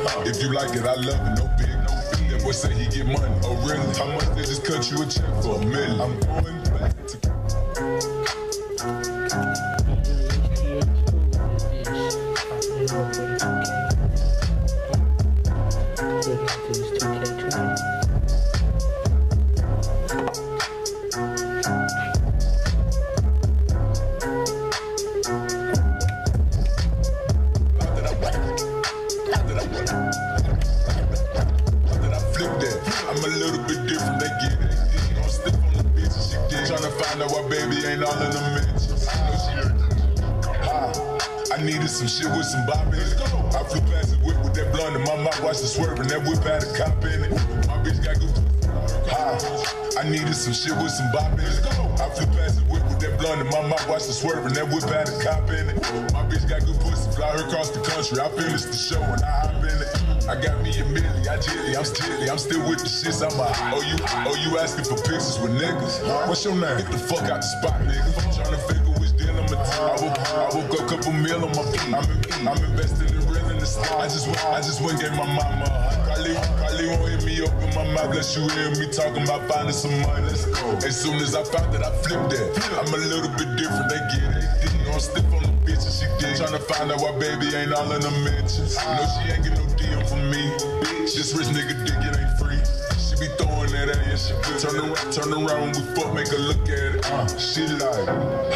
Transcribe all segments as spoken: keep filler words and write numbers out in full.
If you like it, I love it, no big, no big. That boy say he get money. Oh really? How much they just cut you a check for a million? I'm going back to I'm a little bit different, they get it. You gon' stick on the bitch and she get it. Tryna find out why baby ain't all in the mentions. I know she ah, I needed some shit with some bop in it. I flew past the whip with that blunt in my mouth, watched it swerving. That whip had a cop in it. My bitch got good. Ah, I needed some shit with some bop in it. I flew past the whip with that blunt in my mouth, watched it swerving. That whip had a cop in it. My bitch got good pussy, fly her across the country. I finished the show and I hop in it. I got me a milli, I jilly, I'm stilly, I'm still with the shits, I'm a Oh you, oh you asking for pictures with niggas? What's your name? Get the fuck out the spot, nigga. Tryna figure which deal I'ma take. I woke, I woke up, couple meal on my feet. I'm, in, I'm investing in real in the stock. I just went, I just went and gave my mama a hug. Kali, Kali won't hit me open my mouth, let you hear me talking about finding some money. Let's go. As soon as I found that, I flipped that. I'm a little bit different, they get it. You know I'm stiff on the bitch and she did. Tryna find out why baby ain't all in the mentions. You know she ain't get no D M from me. This rich nigga dick, it ain't free. She be throwing that at you, she good. Turn around, turn around when we fuck, make her look at it. Uh, she like,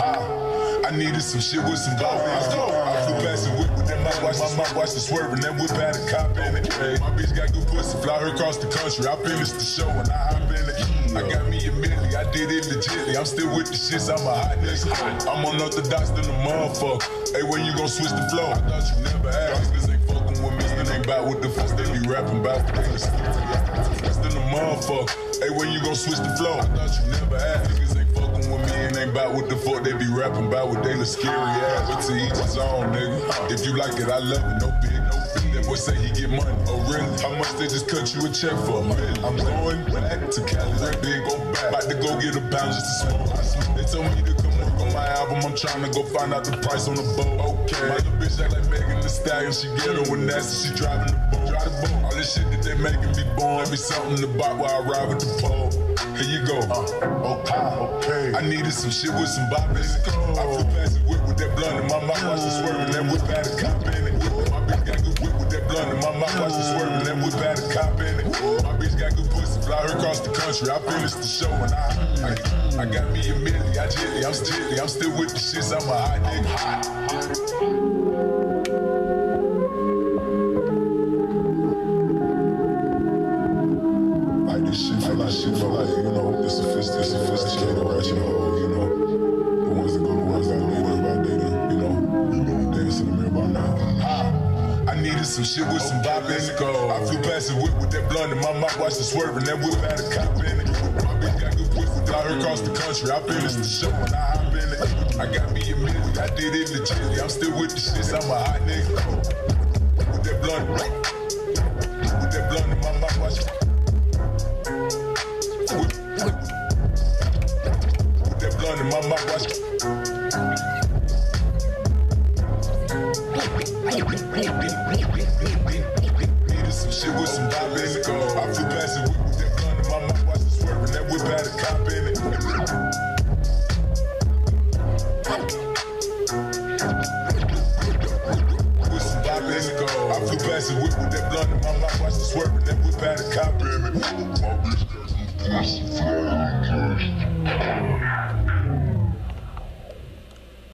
ha. I needed some shit with some bop in it. I flew past the whip with that mouth, watch, my mouth watch the swerving. That whip had a cop in it. My bitch got good pussy, fly her across the country. I finished the show and I hop in it. I got me a milli, I did it legitly. I'm still with the shits, I'm a hot nigga. I'm unorthodox than a motherfucker. Hey, when you gon' switch the flow? I thought you never asked, niggas ain't fucking with me. Niggas ain't bout what the fuck they be rapping about. Niggas than a motherfucker. Hey, when you gon' switch the flow? I thought you never asked, niggas ain't fucking with me. And ain't bout what the fuck they be rapping about. What they look scary ass, but to each his own, nigga. If you like it, I love it, no big, no big. That boy say he get money. Oh really? How much they just cut you a check for a million? I'm going back to Cali, that big go back. About to go get a pound just to smoke. They told me to come work on my album. I'm trying to go find out the price on the boat. Okay. My little bitch act like Megan Thee Stallion. She get her with nasty, she driving the boat. Drive the boat. All this shit that they making me born. Let me something to buy while I ride with the pole. Here you go. Uh, okay, okay. I needed some shit with some bop in it. I flew past the whip with that blunt in my mouth, watch it swerving. That whip had a cop in it. My bitch got good whip with that blunt in my mouth, watch it swerving. That whip had a cop in it. My bitch got good pussy, fly her across the country. I finished the show and I, I, I got me a milli, I jilly, I'm stilly, I'm still with the shits, I'm a hot nigga. Hot. Like this shit, like this shit, for like, you know, it's sophisticated, it's sophisticated, ratchet hoe, you know. The ones that go, the ones that don't worry about dating, you know, you know, dance in the mirror by now. I needed some shit with some bop in it. I flew past the whip with that blunt in my mouth, watched it swerving. That whip had a cop in it. My bitch got good pussy, fly her across the country. I finished the show and I hop in it. I got me a milli, I did it legitly. I'm still with the shits, I'm a hot nigga. With that blunt, with that blunt in my mouth, watch it. With, with that blunt in my mouth, watch it. Needed some shit with some bop in it. I flew past the whip with that blunt in my mouth, watch it swerving. That whip had a cop in it. With some bop in it. I flew past the whip with that blunt in my mouth, watch it swerving. That whip had a cop in it. My bitch got some pussy, fly her across.